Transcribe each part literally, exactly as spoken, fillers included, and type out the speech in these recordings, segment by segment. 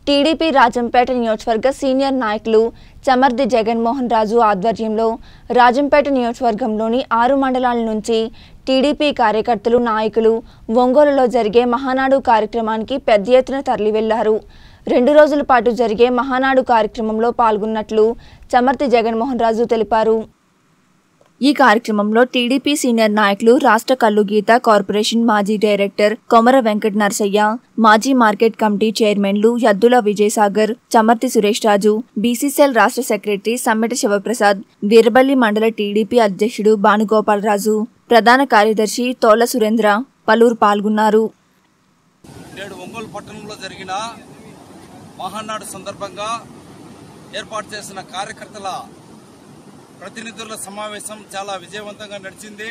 TDP Rajampet నియోజకవర్గ senior నాయకులు చమర్ది జగన్మోహన్ రాజు ఆధ్వర్యంలో రాజంపేట నియోజకవర్గంలోని ఆరు మండలాల నుంచి టీడీపీ కార్యకర్తలు నాయకులు ఒంగోలులో జరిగే మహానాడు కార్యక్రమానికి పెద్ద ఎత్తున తరలి వెళ్లారు. రెండు రోజుల పాటు జరిగే మహానాడు కార్యక్రమంలో పాల్గొన్నట్లు చమర్ది జగన్మోహన్ రాజు తెలిపారు. ఈ కార్యక్రమంలో టీడీపీ సీనియర్ నాయకులు రాష్ట్ర కల్లు గీత కార్పొరేషన్ మాజీ డైరెక్టర్ కొమర వెంకట నరసయ్య, మాజీ మార్కెట్ కమిటీ చైర్మన్లు యద్దుల విజయసాగర్, చమర్తి సురేష్ రాజు, బీసీసీఎల్ రాష్ట్ర సెక్రటరీ సమ్మెట శివప్రసాద్, వీరబల్లి మండల టీడీపీ అధ్యక్షుడు భానుగోపాలరాజు, ప్రధాన కార్యదర్శి తోల సురేంద్ర పలువురు పాల్గొన్నారు. నేడు ఒంగోలు పట్టణంలో జరిగిన మహానాడు సందర్భంగా ఏర్పాటు చేసిన కార్యకర్తల ప్రతినిధుల సమావేశం చాలా విజయవంతంగా నడిచింది.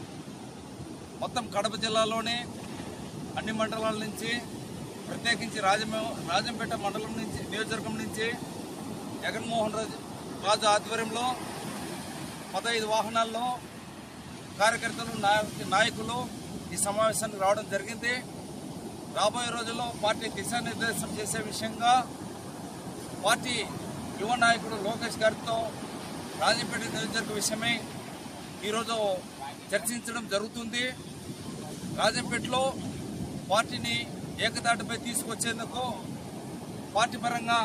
మొత్తం కడప జిల్లాలోని అన్ని మండలాల నుంచి, ప్రత్యేకించి రాజమ రాజంపేట మండలం నుంచి నియోజకవర్గం నుంచి జగన్మోహన్ రాజు రాజు ఆధ్వర్యంలో పదహైదు వాహనాల్లో కార్యకర్తలు నాయకులు ఈ సమావేశానికి రావడం జరిగింది. రాబోయే రోజుల్లో పార్టీ దిశానిర్దేశం చేసే విషయంగా పార్టీ యువ నాయకుడు లోకేష్ గారితో రాజంపేట నియోజకవర్గ విషయమై ఈరోజు చర్చించడం జరుగుతుంది. రాజంపేటలో పార్టీని ఏకతాటిపై తీసుకొచ్చేందుకు పార్టీ పరంగా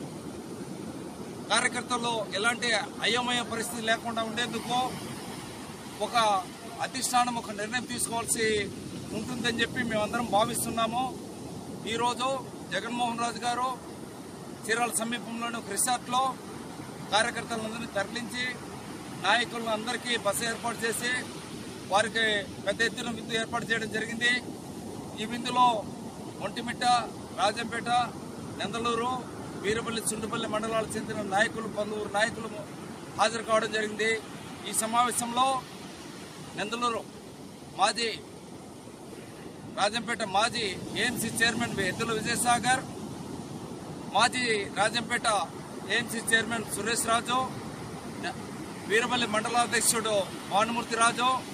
కార్యకర్తల్లో ఎలాంటి అయోమయ పరిస్థితి లేకుండా ఉండేందుకు ఒక అధిష్టానం ఒక నిర్ణయం తీసుకోవాల్సి ఉంటుందని చెప్పి మేమందరం భావిస్తున్నాము. ఈరోజు జగన్మోహన్ రాజు గారు చీరాల సమీపంలోని ఒక రిసార్ట్లో కార్యకర్తలందరినీ తరలించి నాయకులను అందరికీ బస్సు ఏర్పాటు చేసి వారికి పెద్ద ఎత్తున విందు ఏర్పాటు చేయడం జరిగింది. ఈ విందులో ఒంటిమిట్ట, రాజంపేట, నెందలూరు, వీరపల్లి, చుండుపల్లి మండలాలకు చెందిన నాయకులు పలువురు నాయకులు హాజరు కావడం జరిగింది. ఈ సమావేశంలో నెందలూరు మాజీ రాజంపేట మాజీ ఏఎంసీ చైర్మన్ యద్దుల విజయసాగర్, మాజీ రాజంపేట ఏఎంసీ చైర్మన్ సురేష్ రాజు, వీరపల్లి మండలాధ్యక్షుడు భానుమూర్తి రాజు,